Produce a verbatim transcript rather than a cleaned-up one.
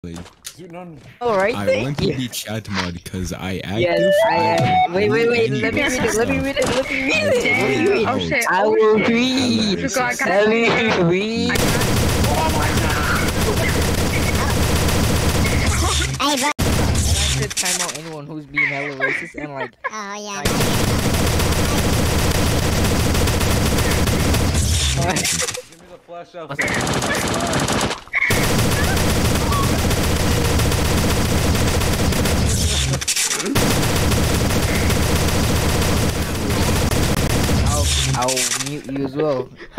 Alright, I thank want to you. be chat mod because I active. Yes, I am. Wait, wait, wait. Let me Anyways, read it. Let me read it. Let me read I it. Let me read out. Oh shit, I oh will shit. read. Zuukle, I got Let me read. Hey, bro. I should time out anyone who's being hella racist and like. Oh, yeah. Give me the flash out. I'll, I'll mute you as well.